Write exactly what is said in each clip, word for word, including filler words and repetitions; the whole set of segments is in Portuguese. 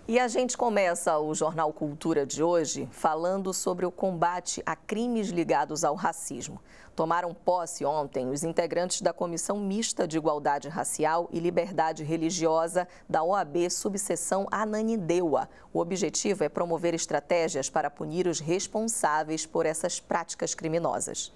E a gente começa o Jornal Cultura de hoje falando sobre o combate a crimes ligados ao racismo. Tomaram posse ontem os integrantes da Comissão Mista de Igualdade Racial e Liberdade Religiosa da O A B Subseção Ananindeua. O objetivo é promover estratégias para punir os responsáveis por essas práticas criminosas.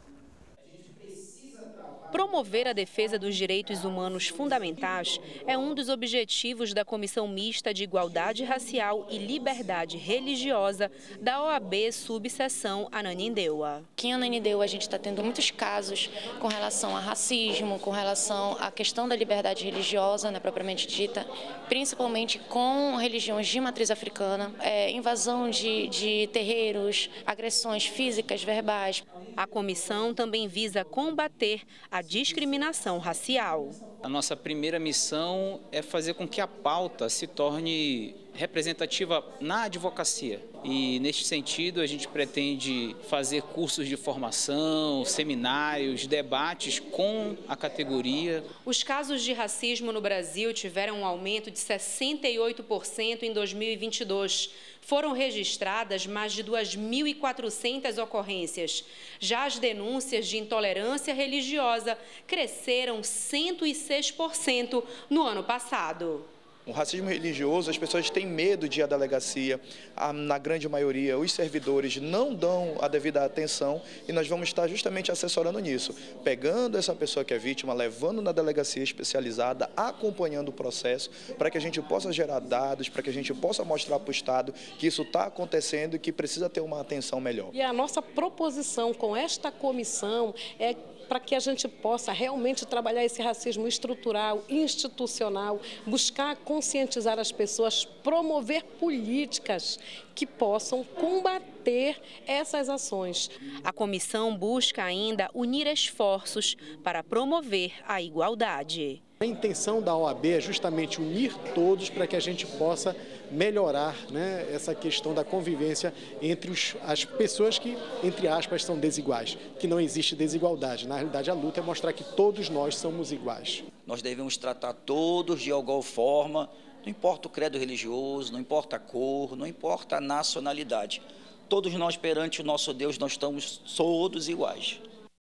Promover a defesa dos direitos humanos fundamentais é um dos objetivos da Comissão Mista de Igualdade Racial e Liberdade Religiosa da O A B Subseção Ananindeua. Aqui em Ananindeua a gente está tendo muitos casos com relação a racismo, com relação à questão da liberdade religiosa, né, propriamente dita, principalmente com religiões de matriz africana, é, invasão de, de terreiros, agressões físicas, verbais. A comissão também visa combater a discriminação racial. A nossa primeira missão é fazer com que a pauta se torne representativa na advocacia. E, neste sentido, a gente pretende fazer cursos de formação, seminários, debates com a categoria. Os casos de racismo no Brasil tiveram um aumento de sessenta e oito por cento em dois mil e vinte e dois. Foram registradas mais de duas mil e quatrocentas ocorrências. Já as denúncias de intolerância religiosa cresceram cento e seis por cento no ano passado. O racismo religioso, as pessoas têm medo de ir à delegacia, na grande maioria os servidores não dão a devida atenção e nós vamos estar justamente assessorando nisso, pegando essa pessoa que é vítima, levando na delegacia especializada, acompanhando o processo, para que a gente possa gerar dados, para que a gente possa mostrar para o Estado que isso está acontecendo e que precisa ter uma atenção melhor. E a nossa proposição com esta comissão é para que a gente possa realmente trabalhar esse racismo estrutural, institucional, buscar conscientizar as pessoas, promover políticas que possam combater essas ações. A comissão busca ainda unir esforços para promover a igualdade. A intenção da O A B é justamente unir todos para que a gente possa melhorar, né, essa questão da convivência entre os, as pessoas que, entre aspas, são desiguais, que não existe desigualdade. Na realidade, a luta é mostrar que todos nós somos iguais. Nós devemos tratar todos de igual forma, não importa o credo religioso, não importa a cor, não importa a nacionalidade. Todos nós, perante o nosso Deus, nós estamos todos iguais.